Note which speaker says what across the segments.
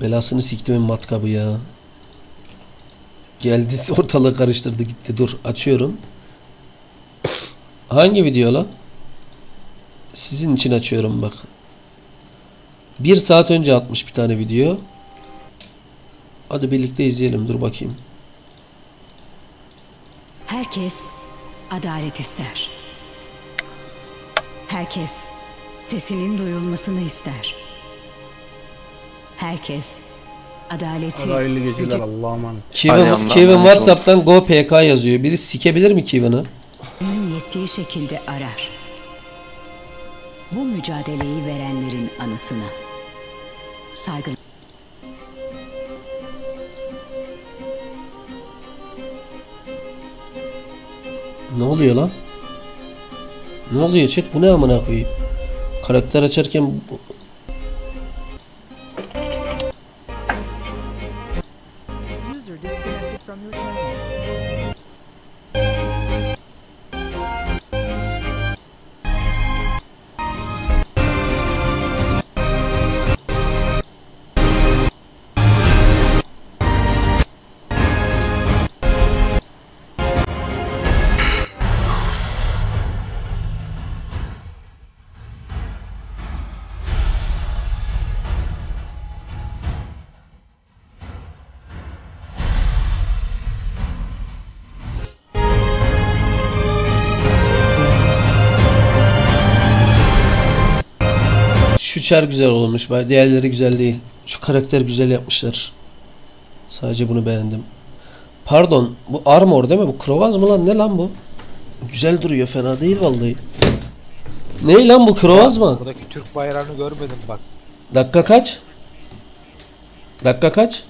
Speaker 1: Belasını siktimin matkabı ya. Geldi ortalığı karıştırdı gitti. Dur açıyorum. Hangi video lan? Sizin için açıyorum bak. 1 saat önce atmış bir tane video. Hadi birlikte izleyelim. Dur bakayım.
Speaker 2: Herkes adalet ister. Herkes sesinin duyulmasını ister. Herkes adaleti
Speaker 3: Hayırlı geceler, Allah'a emanet.
Speaker 1: Kevin WhatsApp'tan Go PK yazıyor. Biri sikebilir mi Kevin'i?
Speaker 2: yettiği şekilde arar. Bu mücadeleyi verenlerin anısına saygı.
Speaker 1: Ne oluyor lan? Ne oluyor chat? Bu ne amına koyayım? Karakter açarken
Speaker 4: User disconnected from your channel.
Speaker 1: şu çar güzel olmuş. Diğerleri güzel değil. Şu karakter güzel yapmışlar. Sadece bunu beğendim. Pardon, bu armor değil mi? Bu krovaz mı lan? Ne lan bu? Güzel duruyor, fena değil vallahi. Ne lan bu, krovaz mı?
Speaker 5: Buradaki Türk bayrağını görmedim bak.
Speaker 1: Dakika kaç? Dakika kaç?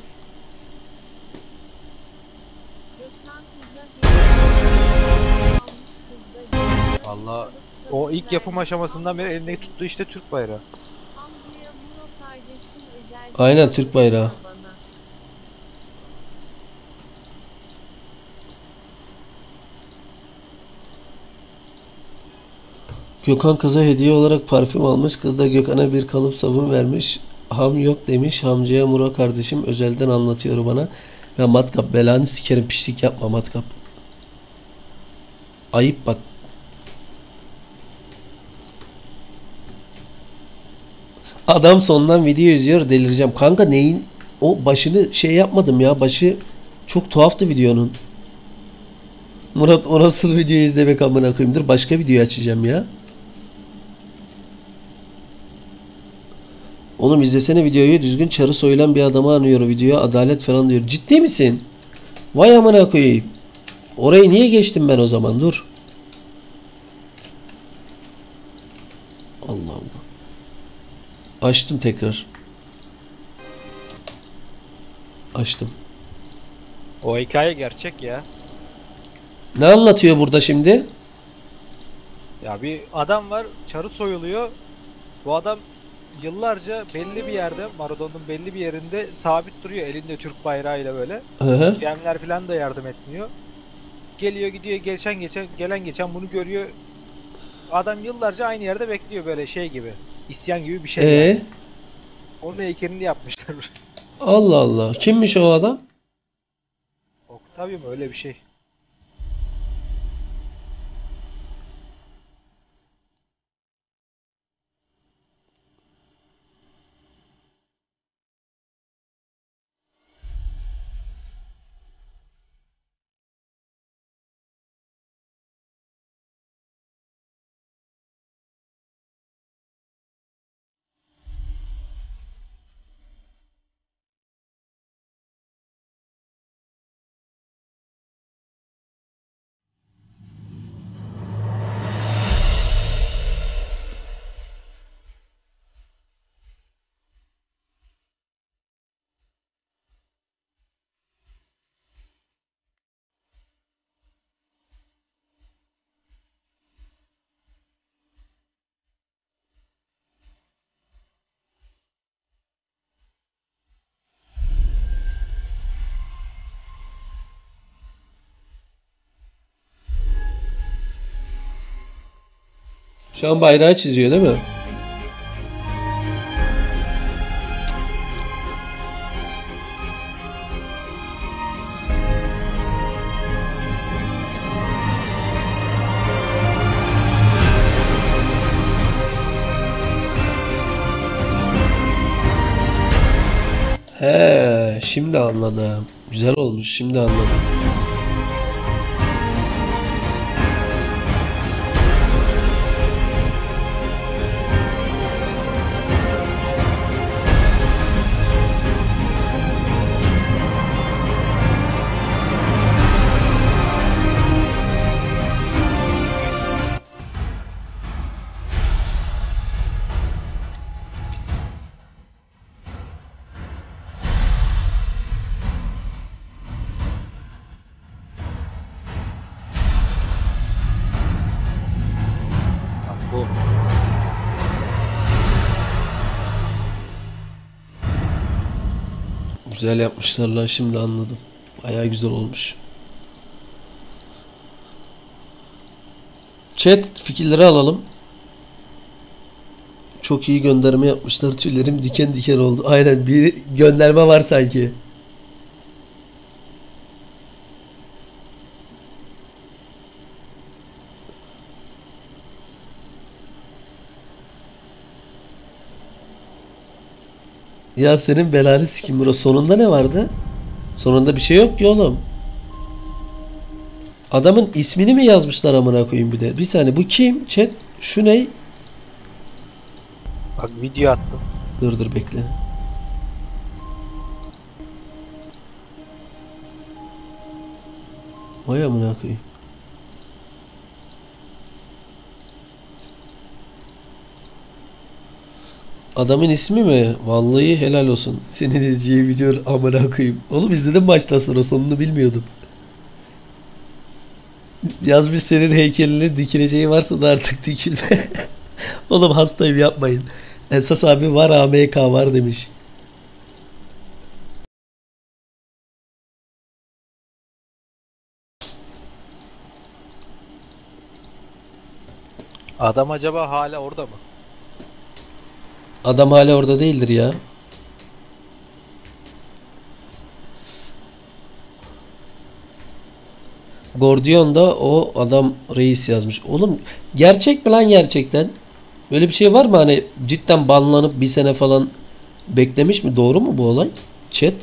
Speaker 5: Vallahi o ilk yapım aşamasından beri elindeki tuttuğu işte Türk bayrağı.
Speaker 1: Aynen Türk bayrağı. Gökhan kıza hediye olarak parfüm almış. Kız da Gökhan'a bir kalıp sabun vermiş. Ham yok demiş. Hamcıya Muro kardeşim özelden anlatıyor bana. Ya matkap, belanı sikerim, pişlik yapma matkap. Ayıp bak. Adam sondan video izliyor, delireceğim. Kanka neyin? O başını şey yapmadım ya. Başı çok tuhaftı videonun. Murat, o nasıl video izlemek amına koyayım? Dur başka video açacağım ya. Oğlum izlesene videoyu, düzgün çarı soyulan bir adamı anıyor videoya, adalet falan diyor. Ciddi misin? Vay amına koyayım. Orayı niye geçtim ben o zaman? Dur. Allah Allah. Açtım tekrar. Açtım.
Speaker 5: O hikaye gerçek ya.
Speaker 1: Ne anlatıyor burada şimdi?
Speaker 5: Ya bir adam var, çarı soyuluyor. Bu adam yıllarca belli bir yerde, Maradona'nın belli bir yerinde sabit duruyor elinde Türk bayrağıyla böyle.
Speaker 1: Hı.
Speaker 5: GM'ler falan da yardım etmiyor. Geliyor gidiyor, gelen geçen bunu görüyor. Adam yıllarca aynı yerde bekliyor böyle şey gibi. İsyan gibi bir şey yani. Onun heykelini yapmışlar.
Speaker 1: Allah Allah. Kimmiş o adam?
Speaker 5: Tabii mi öyle bir şey?
Speaker 1: Şu an bayrağı çiziyor değil mi? He, şimdi anladım. Güzel olmuş, şimdi anladım.
Speaker 5: Bak bu.
Speaker 1: Güzel yapmışlar lan, şimdi anladım. Bayağı güzel olmuş. Chat fikirleri alalım. Çok iyi gönderme yapmışlar. Tüylerim diken diken oldu. Aynen, bir gönderme var sanki. Ya senin belanı sikim bro. Sonunda ne vardı? Sonunda bir şey yok ki oğlum. Adamın ismini mi yazmışlar amına koyayım bir de? Bir saniye, bu kim? Chat şu ne?
Speaker 5: Bak video attım.
Speaker 1: Dur bekle. Vay amına koyayım. Adamın ismi mi? Vallahi helal olsun. Senin izleyeceği video amına koyayım. Oğlum izledim baştan sonra, sonunu bilmiyordum. Yazmış senin heykeline dikileceği varsa da artık dikilme. Oğlum hastayım, yapmayın. Esas abi var, AMK var demiş.
Speaker 5: Adam acaba hala orada mı?
Speaker 1: Adam hala orada değildir ya. Gordion da o adam reis yazmış. Oğlum gerçek mi lan gerçekten? Böyle bir şey var mı, hani cidden banlanıp bir sene falan beklemiş mi? Doğru mu bu olay? Chat.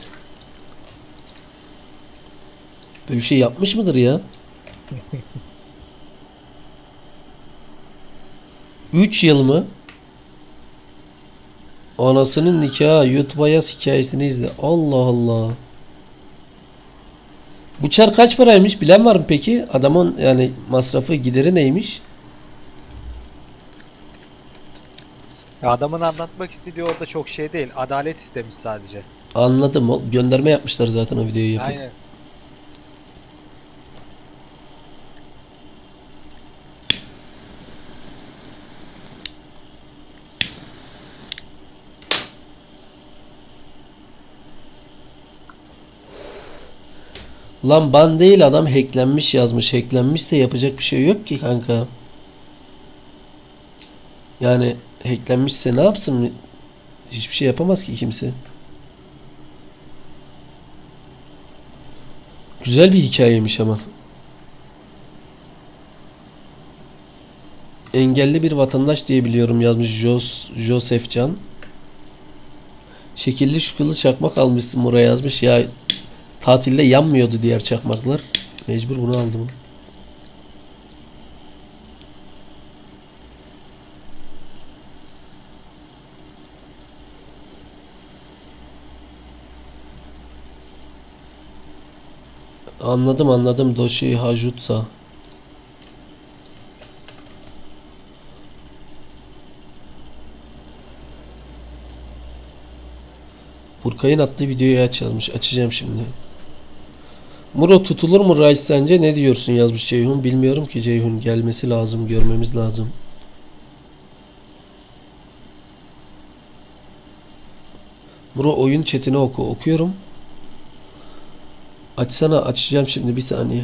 Speaker 1: Böyle bir şey yapmış mıdır ya? 3 yıl mı? Anasının nikahı. YouTube'a yaz, hikayesini izle. Allah Allah. Bu çar kaç paraymış? Bilen var mı peki? Adamın yani masrafı, gideri neymiş?
Speaker 5: Ya adamın anlatmak istediği orada çok şey değil. Adalet istemiş sadece.
Speaker 1: Anladım. Gönderme yapmışlar zaten o videoyu yapıp.
Speaker 5: Aynen.
Speaker 1: Lan ban değil, adam hacklenmiş yazmış. Hacklenmişse yapacak bir şey yok ki kanka. Yani hacklenmişse ne yapsın? Hiçbir şey yapamaz ki kimse. Güzel bir hikayeymiş ama. Engelli bir vatandaş diye biliyorum yazmış Joseph Can. Şekilli şukulu çakmak almışsın buraya yazmış. Ya tatilde yanmıyordu diğer çakmaklar. Mecbur bunu aldım. Anladım Doshi Hajutsa. Burkay'ın attığı videoyu açılmış. Açacağım şimdi. Muro tutulur mu Rice sence? Ne diyorsun yazmış Ceyhun. Bilmiyorum ki Ceyhun. Gelmesi lazım. Görmemiz lazım. Muro oyun chatini oku. Okuyorum. Açsana. Açacağım şimdi. Bir saniye.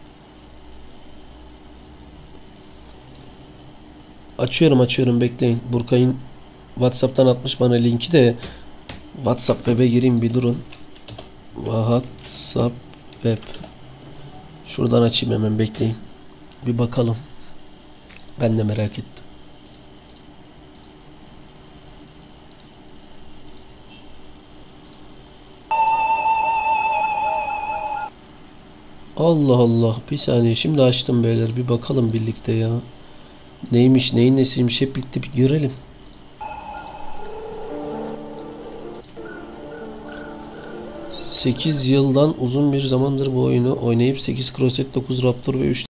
Speaker 1: Açıyorum. Bekleyin. Burkay'ın WhatsApp'tan atmış bana linki de. WhatsApp web'e gireyim, bir durun. WhatsApp web. Şuradan açayım hemen, bekleyin. Bir bakalım. Ben de merak ettim. Allah Allah. Bir saniye. Şimdi açtım beyler. Bir bakalım birlikte ya. Neymiş, neyin nesiymiş hep birlikte bir görelim. ...8 yıldan uzun bir zamandır bu oyunu oynayıp 8 Crosset, 9 Raptor ve 3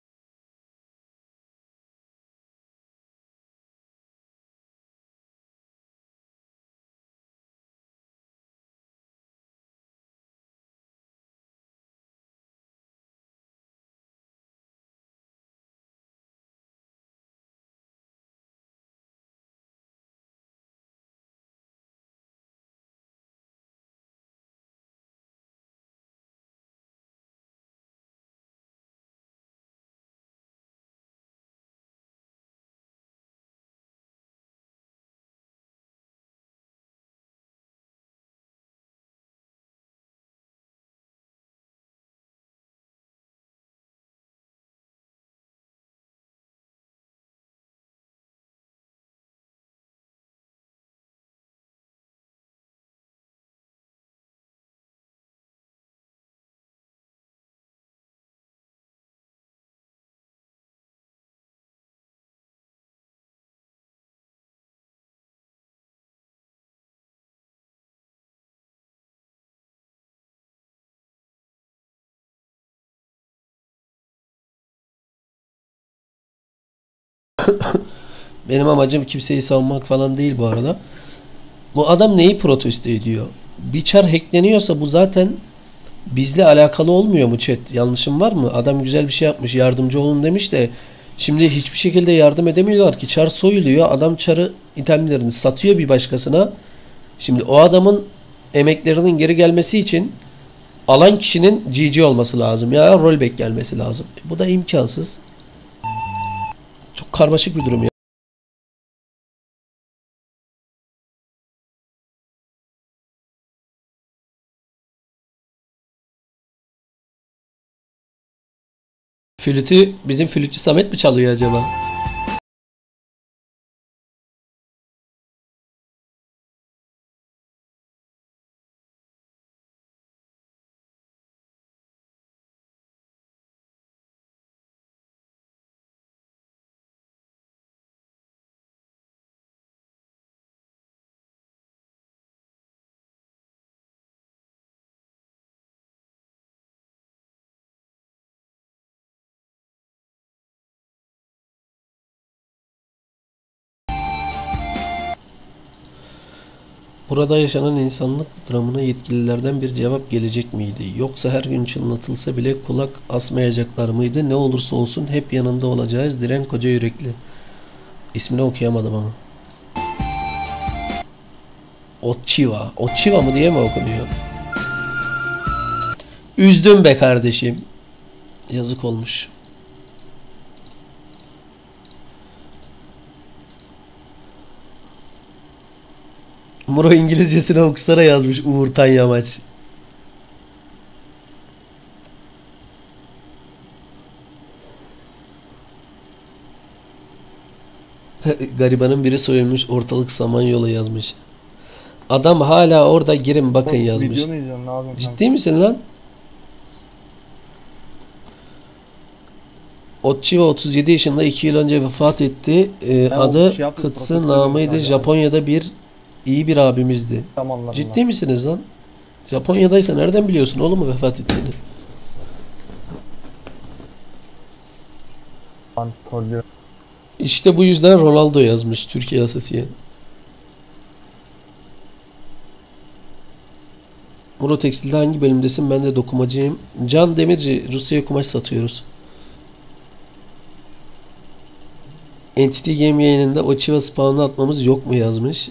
Speaker 1: Benim amacım kimseyi savunmak falan değil bu arada. Bu adam neyi protesto ediyor? Bir çar hackleniyorsa bu zaten bizle alakalı olmuyor mu chat? Yanlışım var mı? Adam güzel bir şey yapmış, yardımcı olun demiş de şimdi hiçbir şekilde yardım edemiyorlar ki. Çar soyuluyor. Adam çarı itemlerini satıyor bir başkasına. Şimdi o adamın emeklerinin geri gelmesi için alan kişinin GG olması lazım ya rollback gelmesi lazım. Bu da imkansız. Çok karmaşık bir durum ya. Flütü bizim flütçü Samet mi çalıyor acaba? Burada yaşanan insanlık dramına yetkililerden bir cevap gelecek miydi? Yoksa her gün çınlatılsa bile kulak asmayacaklar mıydı? Ne olursa olsun hep yanında olacağız. Diren Koca Yürekli. İsmini okuyamadım ama. Ochiva. Ochiva mı diye mi okunuyor? Üzdüm be kardeşim. Yazık olmuş. Muro İngilizcesine okusana yazmış Uğur Tanyamaç. Garibanın biri soyulmuş ortalık Samanyolu yazmış. Adam hala orada girin bakın yazmış.
Speaker 3: Video mu izliyorsun? Ne yapıyorsun?
Speaker 1: Ciddi misin lan? Ochiva 37 yaşında 2 yıl önce vefat etti. Adı
Speaker 3: şey yaptım,
Speaker 1: Kıtsı
Speaker 3: profesör
Speaker 1: namıydı.
Speaker 3: olmuş
Speaker 1: Japonya'da iyi bir abimizdi.
Speaker 3: Zamanlarında.
Speaker 1: Ciddi misiniz lan? Japonya'daysa nereden biliyorsun oğlum mu vefat ettiğini?
Speaker 3: Ben trollüyorum.
Speaker 1: İşte bu yüzden Ronaldo yazmış Türkiye Asasiye. Muro Tekstil'de hangi bölümdesin? Ben de dokumacıyım. Can Demirci, Rusya'ya kumaş satıyoruz. Entity Game yayınında Ochiva spawn'ı atmamız yok mu yazmış.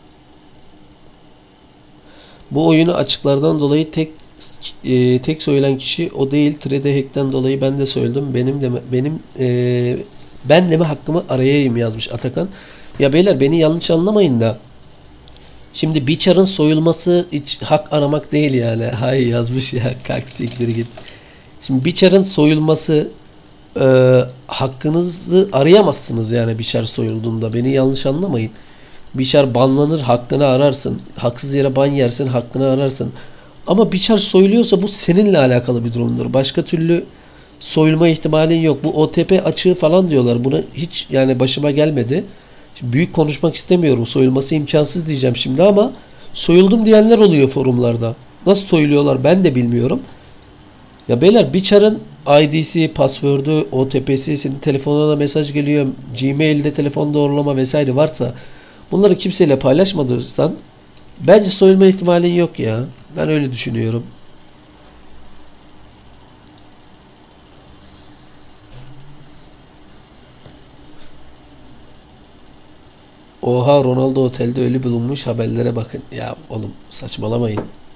Speaker 1: Bu oyunu açıklardan dolayı tek soyulan kişi o değil. 3D hack'ten dolayı ben de söyledim. Ben de mi hakkımı arayayım yazmış Atakan. Ya beyler beni yanlış anlamayın da. Şimdi bir çarın soyulması hiç hak aramak değil yani. Hay yazmış ya kalk siktir git. Şimdi bir çarın soyulması hakkınızı arayamazsınız yani bir çar soyulduğunda. Beni yanlış anlamayın. Bir çar banlanır hakkını ararsın. Haksız yere ban yersin hakkını ararsın. Ama bir çar soyuluyorsa bu seninle alakalı bir durumdur. Başka türlü soyulma ihtimalin yok. Bu OTP açığı falan diyorlar. Buna hiç yani başıma gelmedi. Şimdi büyük konuşmak istemiyorum. Soyulması imkansız diyeceğim şimdi ama soyuldum diyenler oluyor forumlarda. Nasıl soyuluyorlar ben de bilmiyorum. Ya beyler bir çarın ID'si, password'ü, OTP'si, senin telefonuna mesaj geliyor, Gmail'de telefon doğrulama vesaire varsa bunları kimseyle paylaşmadıysan bence soyulma ihtimalin yok ya. Ben öyle düşünüyorum. Oha Ronaldo otelde ölü bulunmuş, haberlere bakın. Ya oğlum saçmalamayın.